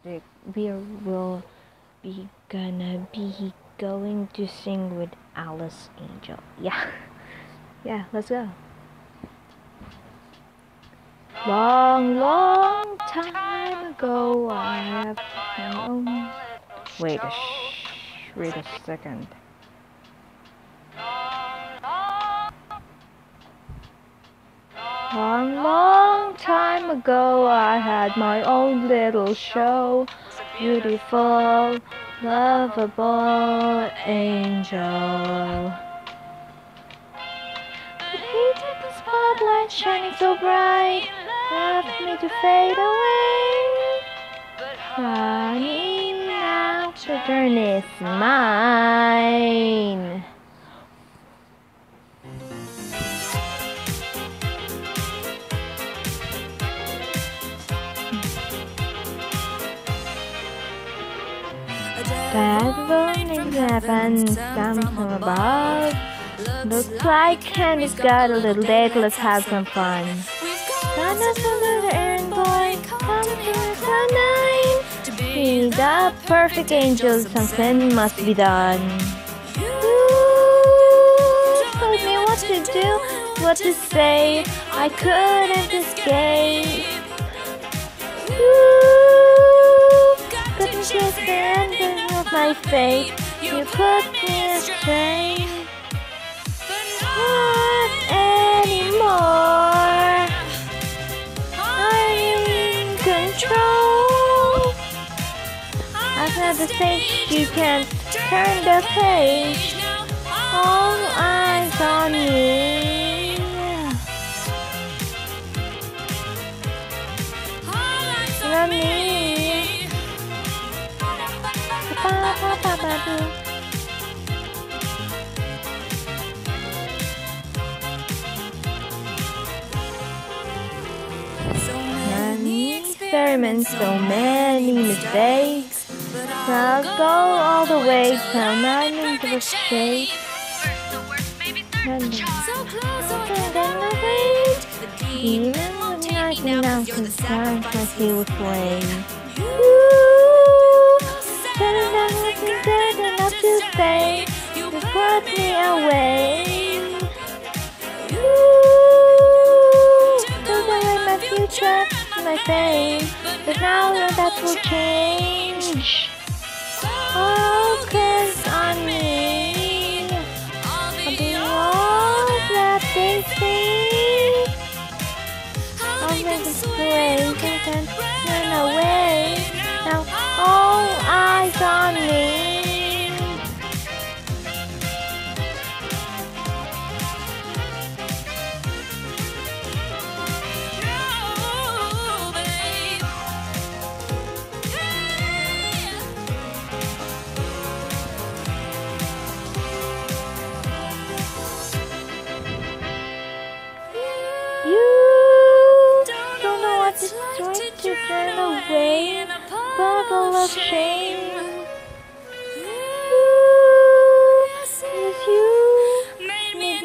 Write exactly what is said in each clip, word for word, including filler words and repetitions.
we will be gonna be going to sing with Alice Angel. Yeah, yeah, let's go. Long, long time ago, I have my own. Wait a sh. Wait a second. Long, long time ago, I had my own little show. Beautiful, lovable angel. But he took the spotlight shining so bright, left me to fade away. Honey, now the turn is mine. Bad morning happens, something above. Looks like Candy's got a little date, let's have some fun. Found us a little errand boy, come to us at nine. He's the perfect angel, something must be done. You told me what to do, what to say, I couldn't escape. You couldn't kiss the ending of my fate, you put me astray. Not anymore, I'm in control. I've had the stage, you can't turn the page. All eyes on me. On me. Ba ba ba ba boo. Experiments, so many mistakes. I'll go all the way till my knees will shake. And then I wait. Even when I can now, sometimes my feet will sway. Ooh, better than wasn't good enough to say. You put me away. Ooh, took away my future, my fame, but now that will change. Focus on me. I'll be all that they see. I'll make this way, they can run away. Now all eyes on me. To turn away, bubble of shame. Ooh, as you made me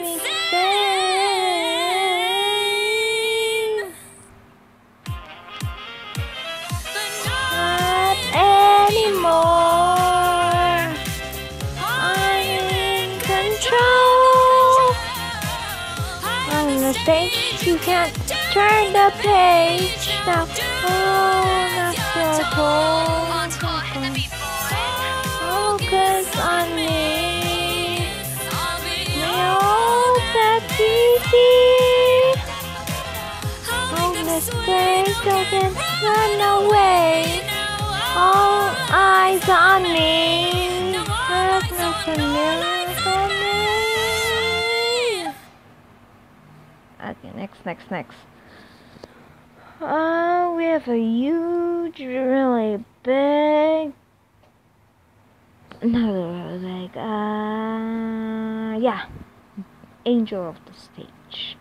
stay. Not anymore, I'm in control. On the stage, you can't turn the page now. Oh, not your cold. Focus on me. Me all that's easy. Oh, mistake doesn't run away. All eyes on me. There's nothing new for me. Okay, next, next, next. Uh, we have a huge, really big, not really big, uh, yeah, angel of the stage.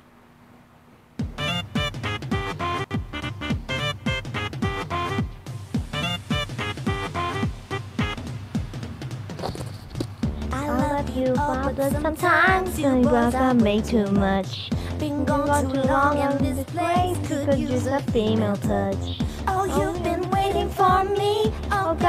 I love you, but sometimes you gotta make too much. Been gone too long and this place could use a female touch. Oh, you've been waiting for me.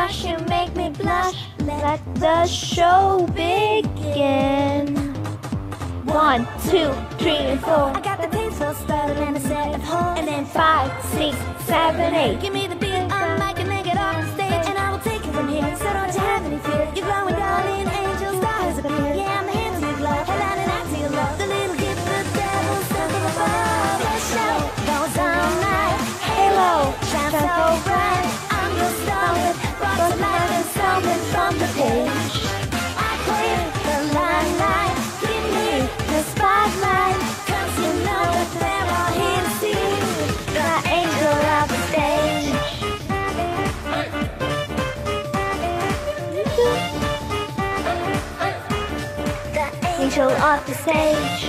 crush, you make me blush. Let the show begin. One, two, three, and four. I got the taste for starting and a set of holes. And then five, six, seven, eight. Give me the beat, I mic and make it off stage, and I will take it from here. So don't you have any fear? You're glowing, darling, angel stars appear. Yeah, I'm the hand to your glove, head out and out to your love. The little gift the devil sent from above. The show goes all night. Halo shines so bright. I'm your starlet, brought to life and stolen from the page. I clear the limelight. Give me the spotlight, 'cause you know that they're all here to see the angel of the stage. The angel of the stage.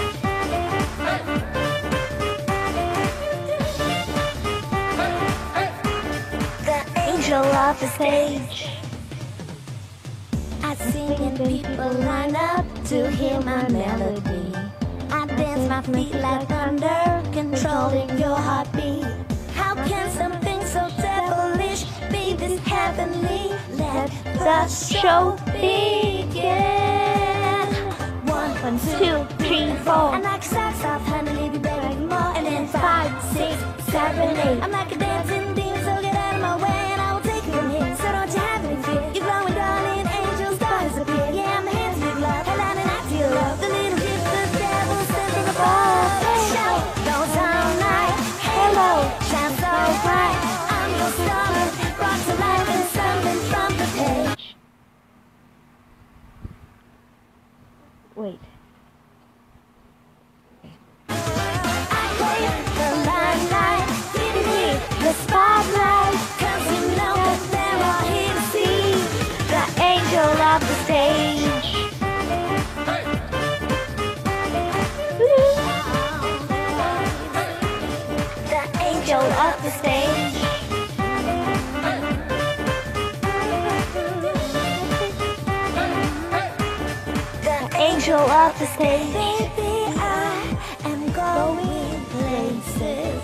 The angel of the stage. I sing and people line up to hear my melody. I dance my feet like thunder, controlling your heartbeat. How can something so devilish be this heavenly? Let the show begin. One, One, two, three, four. I'm like a sax off, honey, leave you begging more. And then Five, six, seven, eight. I'm like a dancing demon, so get out of my way and I will take you from here. So don't you have any fear? You're glowing, darling, angel stars appear. Yeah, I'm the hand to your glove, head out and out to your love. The little gift the devil sent from above. The show goes all night. Halo shines so bright. I'm your star, brought to life and something from the page. Wait. I clear the limelight. Give me the spotlight, 'cause you know that they're all here to see The angel of the stage. the Angel of the stage. The Angel of the stage. baby, I am going places.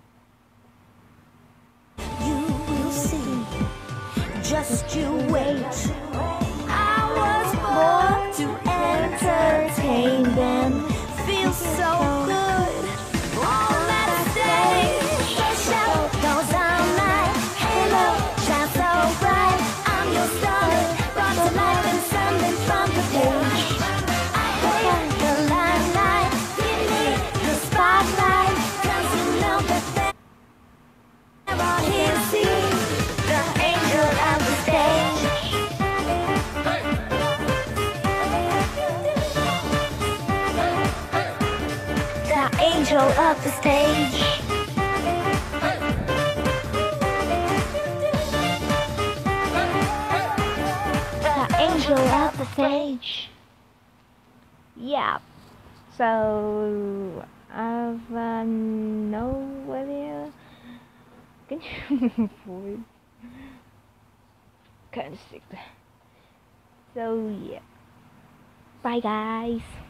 You will see. Just you wait. I was born to entertain them. Feels so good on that stage. The show goes all night. Halo shines so bright. I'm your star, brought to life and something from the page. I clear the limelight. Give me the spotlight, 'cause you know that they're all here to see the angel of the stage. The angel of the stage. The angel of the stage. Yeah. So I've uh, no idea. Can you move forward? Kind of sick. So yeah. Bye guys.